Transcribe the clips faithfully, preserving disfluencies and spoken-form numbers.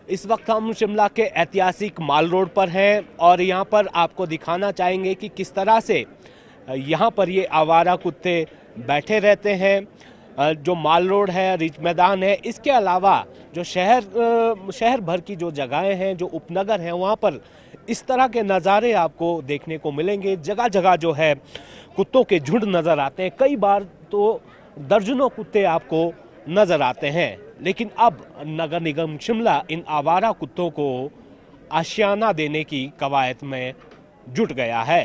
इस वक्त हम शिमला के ऐतिहासिक माल रोड पर हैं और यहाँ पर आपको दिखाना चाहेंगे कि किस तरह से यहाँ पर ये आवारा कुत्ते बैठे रहते हैं। जो माल रोड है, रिच मैदान है, इसके अलावा जो शहर शहर भर की जो जगहें हैं, जो उपनगर हैं, वहाँ पर इस तरह के नज़ारे आपको देखने को मिलेंगे। जगह जगह जो है कुत्तों के झुंड नज़र आते हैं। कई बार तो दर्जनों कुत्ते आपको नज़र आते हैं, लेकिन अब नगर निगम शिमला इन आवारा कुत्तों को आशियाना देने की कवायद में जुट गया है।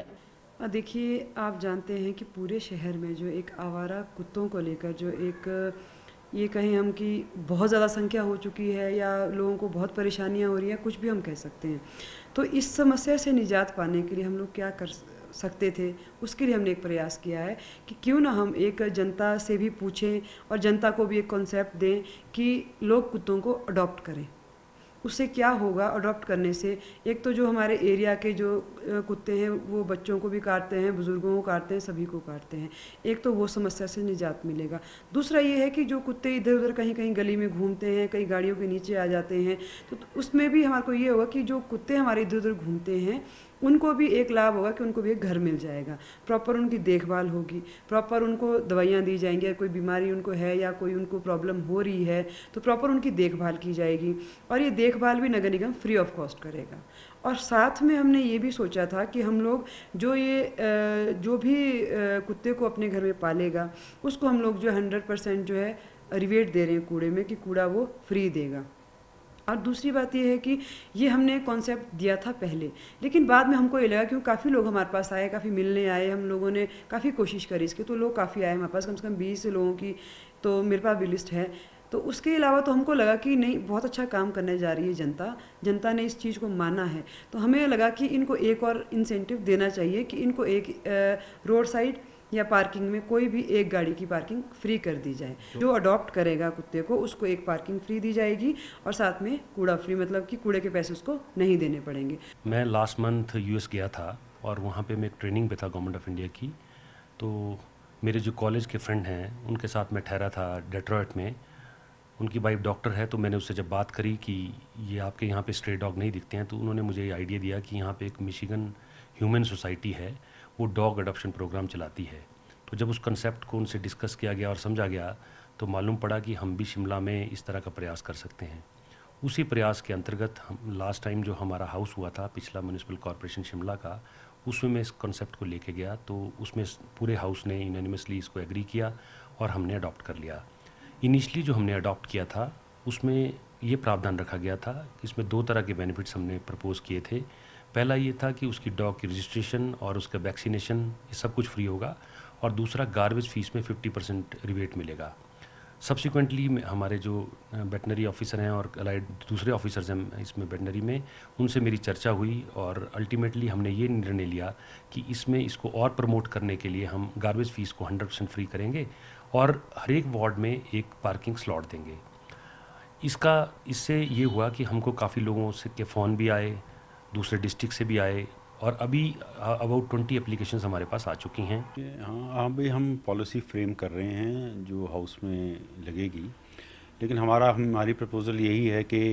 देखिए, आप जानते हैं कि पूरे शहर में जो एक आवारा कुत्तों को लेकर जो एक ये कहें हम कि बहुत ज़्यादा संख्या हो चुकी है या लोगों को बहुत परेशानियां हो रही हैं, कुछ भी हम कह सकते हैं। तो इस समस्या से निजात पाने के लिए हम लोग क्या कर सकते थे, उसके लिए हमने एक प्रयास किया है कि क्यों ना हम एक जनता से भी पूछें और जनता को भी एक कॉन्सेप्ट दें कि लोग कुत्तों को अडॉप्ट करें। उससे क्या होगा अडॉप्ट करने से? एक तो जो हमारे एरिया के जो कुत्ते हैं वो बच्चों को भी काटते हैं, बुज़ुर्गों को काटते हैं, सभी को काटते हैं। एक तो वो समस्या से निजात मिलेगा। दूसरा ये है कि जो कुत्ते इधर उधर कहीं कहीं गली में घूमते हैं, कई गाड़ियों के नीचे आ जाते हैं, तो उसमें भी हमारे को ये होगा कि जो कुत्ते हमारे इधर उधर घूमते हैं उनको भी एक लाभ होगा कि उनको भी एक घर मिल जाएगा, प्रॉपर उनकी देखभाल होगी, प्रॉपर उनको दवाइयाँ दी जाएंगी। अगर कोई बीमारी उनको है या कोई उनको प्रॉब्लम हो रही है तो प्रॉपर उनकी देखभाल की जाएगी और ये देखभाल भी नगर निगम फ्री ऑफ कॉस्ट करेगा। और साथ में हमने ये भी सोचा था कि हम लोग जो ये जो भी कुत्ते को अपने घर में पालेगा उसको हम लोग जो हंड्रेड परसेंट जो है रिवेट दे रहे हैं कूड़े में, कि कूड़ा वो फ्री देगा। और दूसरी बात ये है कि ये हमने कॉन्सेप्ट दिया था पहले, लेकिन बाद में हमको ये लगा क्योंकि काफ़ी लोग हमारे पास आए, काफ़ी मिलने आए, हम लोगों ने काफ़ी कोशिश करी इसकी, तो लोग काफ़ी आए हमारे पास, कम से कम बीस लोगों की तो मेरे पास भी लिस्ट है। तो उसके अलावा तो हमको लगा कि नहीं, बहुत अच्छा काम करने जा रही है जनता, जनता ने इस चीज़ को माना है, तो हमें लगा कि इनको एक और इंसेंटिव देना चाहिए कि इनको एक रोड साइड या पार्किंग में कोई भी एक गाड़ी की पार्किंग फ्री कर दी जाए। जो अडॉप्ट करेगा कुत्ते को उसको एक पार्किंग फ्री दी जाएगी और साथ में कूड़ा फ्री, मतलब कि कूड़े के पैसे उसको नहीं देने पड़ेंगे। मैं लास्ट मंथ यूएस गया था और वहाँ पे मैं एक ट्रेनिंग पे था गवर्नमेंट ऑफ इंडिया की। तो मेरे जो कॉलेज के फ्रेंड हैं उनके साथ मैं ठहरा था डेट्रॉयट में। उनकी वाइफ डॉक्टर है, तो मैंने उससे जब बात करी कि ये आपके यहाँ पे स्ट्रे डॉग नहीं दिखते हैं, तो उन्होंने मुझे ये आइडिया दिया कि यहाँ पे एक मिशिगन ह्यूमन सोसाइटी है, वो डॉग अडॉप्शन प्रोग्राम चलाती है। तो जब उस कंसेप्ट को उनसे डिस्कस किया गया और समझा गया तो मालूम पड़ा कि हम भी शिमला में इस तरह का प्रयास कर सकते हैं। उसी प्रयास के अंतर्गत हम लास्ट टाइम जो हमारा हाउस हुआ था पिछला म्यूनिसिपल कॉर्पोरेशन शिमला का, उसमें मैं इस कॉन्सेप्ट को लेके गया, तो उसमें पूरे हाउस ने यूनानिमसली इसको एग्री किया और हमने अडॉप्ट कर लिया। इनिशियली जो हमने अडॉप्ट किया था उसमें ये प्रावधान रखा गया था कि इसमें दो तरह के बेनिफिट्स हमने प्रपोज़ किए थे। पहला ये था कि उसकी डॉग की रजिस्ट्रेशन और उसका वैक्सीनेशन ये सब कुछ फ्री होगा, और दूसरा गार्बेज फीस में फिफ्टी परसेंट रिबेट मिलेगा। सब्सिक्वेंटली हमारे जो वेटनरी ऑफिसर हैं और अलाइड दूसरे ऑफिसर्स हैं इसमें वेटनरी में, उनसे मेरी चर्चा हुई और अल्टीमेटली हमने ये निर्णय लिया कि इसमें इसको और प्रमोट करने के लिए हम गार्बेज फीस को हंड्रेड परसेंट फ्री करेंगे और हर एक वार्ड में एक पार्किंग स्लॉट देंगे। इसका इससे ये हुआ कि हमको काफ़ी लोगों से के फ़ोन भी आए, दूसरे डिस्ट्रिक्ट से भी आए, और अभी अबाउट ट्वेंटी एप्लीकेशंस हमारे पास आ चुकी हैं। हाँ, अभी हम पॉलिसी फ्रेम कर रहे हैं जो हाउस में लगेगी, लेकिन हमारा हमारी प्रपोज़ल यही है कि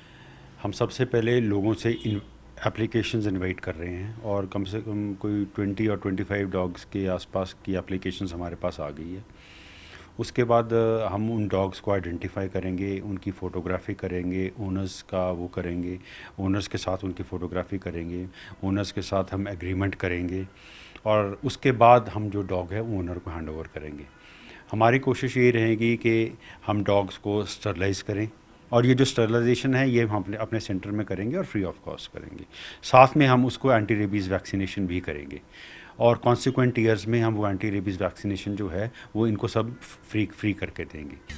हम सबसे पहले लोगों से एप्लीकेशंस इनवाइट कर रहे हैं और कम से कम कोई ट्वेंटी और ट्वेंटी फाइव डॉग्स के आसपास की एप्लीकेशंस हमारे पास आ गई है। उसके बाद हम उन डॉग्स को आइडेंटिफाई करेंगे, उनकी फ़ोटोग्राफी करेंगे, ओनर्स का वो करेंगे, ओनर्स के साथ उनकी फ़ोटोग्राफी करेंगे, ओनर्स के साथ हम एग्रीमेंट करेंगे और उसके बाद हम जो डॉग है ओनर को हैंड ओवर करेंगे। हमारी कोशिश ये रहेगी कि हम डॉग्स को स्टरलाइज़ करें, और ये जो स्टरलाइजेशन है ये हम अपने अपने सेंटर में करेंगे और फ्री ऑफ कॉस्ट करेंगे। साथ में हम उसको एंटी रेबीज़ वैक्सीनेशन भी करेंगे और कॉन्सिक्वेंट ईयर्स में हम वो एंटी रेबीज़ वैक्सीनेशन जो है वो इनको सब फ्री फ्री करके देंगे।